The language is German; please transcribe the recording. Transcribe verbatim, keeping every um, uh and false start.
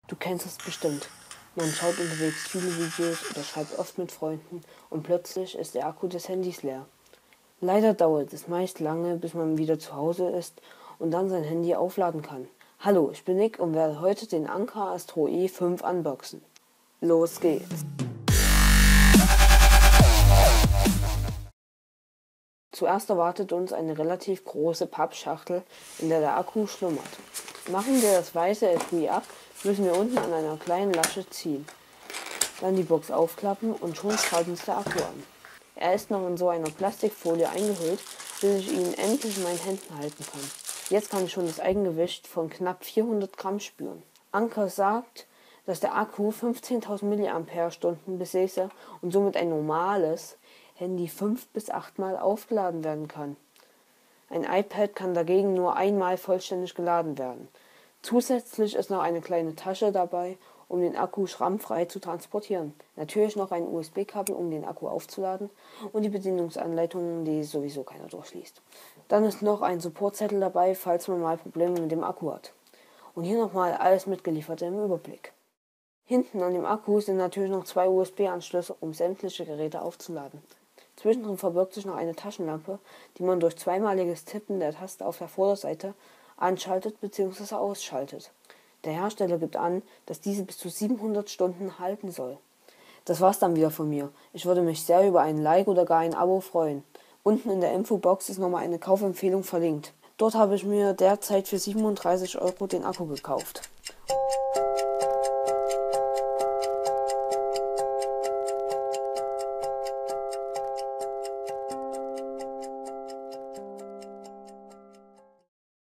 Du kennst es bestimmt. Man schaut unterwegs viele Videos oder schreibt oft mit Freunden und plötzlich ist der Akku des Handys leer. Leider dauert es meist lange, bis man wieder zu Hause ist und dann sein Handy aufladen kann. Hallo, ich bin Nick und werde heute den Anker Astro E fünf unboxen. Los geht's! Zuerst erwartet uns eine relativ große Pappschachtel, in der der Akku schlummert. Machen wir das weiße Etui ab, müssen wir unten an einer kleinen Lasche ziehen. Dann die Box aufklappen und schon strahlt uns der Akku an. Er ist noch in so einer Plastikfolie eingehüllt, bis ich ihn endlich in meinen Händen halten kann. Jetzt kann ich schon das Eigengewicht von knapp vierhundert Gramm spüren. Anker sagt, dass der Akku fünfzehntausend Milliampere-Stunden besäße und somit ein normales Handy fünf bis acht Mal aufgeladen werden kann. Ein iPad kann dagegen nur einmal vollständig geladen werden. Zusätzlich ist noch eine kleine Tasche dabei, um den Akku schrammfrei zu transportieren. Natürlich noch ein U S B-Kabel, um den Akku aufzuladen und die Bedienungsanleitungen, die sowieso keiner durchliest. Dann ist noch ein Supportzettel dabei, falls man mal Probleme mit dem Akku hat. Und hier nochmal alles mitgeliefert im Überblick. Hinten an dem Akku sind natürlich noch zwei U S B-Anschlüsse, um sämtliche Geräte aufzuladen. Zwischendrin verbirgt sich noch eine Taschenlampe, die man durch zweimaliges Tippen der Taste auf der Vorderseite anschaltet bzw. ausschaltet. Der Hersteller gibt an, dass diese bis zu siebenhundert Stunden halten soll. Das war's dann wieder von mir. Ich würde mich sehr über ein Like oder gar ein Abo freuen. Unten in der Infobox ist nochmal eine Kaufempfehlung verlinkt. Dort habe ich mir derzeit für siebenunddreißig Euro den Akku gekauft.